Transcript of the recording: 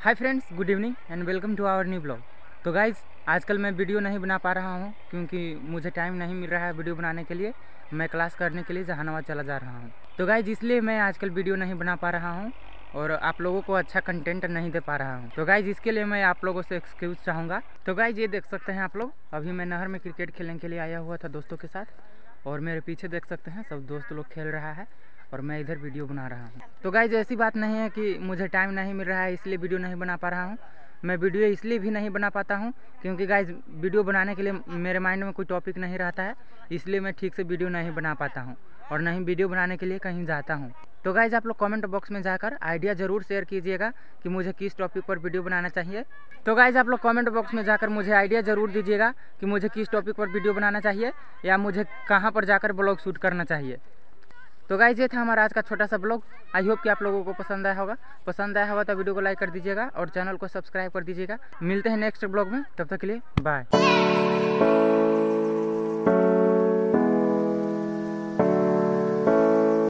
Hi friends, good evening and welcome to our new blog. तो guys आजकल मैं video नहीं बना पा रहा हूँ क्योंकि मुझे टाइम नहीं मिल रहा है वीडियो बनाने के लिए। मैं क्लास करने के लिए जहानाबाद चला जा रहा हूँ। तो गाइज़ इसलिए मैं आजकल वीडियो नहीं बना पा रहा हूँ और आप लोगों को अच्छा कंटेंट नहीं दे पा रहा हूँ। तो गाइज़ इसके लिए मैं आप लोगों से एक्सक्यूज़ चाहूँगा। तो गाइज़ ये देख सकते हैं आप लोग, अभी मैं नहर में क्रिकेट खेलने के लिए आया हुआ था दोस्तों के साथ और मेरे पीछे देख सकते हैं सब दोस्त लोग खेल रहा है और मैं इधर वीडियो बना रहा हूँ। तो गाइज ऐसी बात नहीं है कि मुझे टाइम नहीं मिल रहा है इसलिए वीडियो नहीं बना पा रहा हूँ। मैं वीडियो इसलिए भी नहीं बना पाता हूँ क्योंकि गाइज वीडियो बनाने के लिए मेरे माइंड में कोई टॉपिक नहीं रहता है, इसलिए मैं ठीक से वीडियो नहीं बना पाता हूँ और नहीं वीडियो बनाने के लिए कहीं जाता हूँ। तो गाइज आप लोग कमेंट बॉक्स में जाकर आइडिया ज़रूर शेयर कीजिएगा कि मुझे किस टॉपिक पर वीडियो बनाना चाहिए। तो गाइज आप लोग कमेंट बॉक्स में जाकर मुझे आइडिया ज़रूर दीजिएगा कि मुझे किस टॉपिक पर वीडियो बनाना चाहिए या मुझे कहाँ पर जाकर ब्लॉग शूट करना चाहिए। तो गाइज ये था हमारा आज का छोटा सा ब्लॉग। आई होप कि आप लोगों को पसंद आया होगा तो वीडियो को लाइक कर दीजिएगा और चैनल को सब्सक्राइब कर दीजिएगा। मिलते हैं नेक्स्ट ब्लॉग में, तब तक के लिए बाय।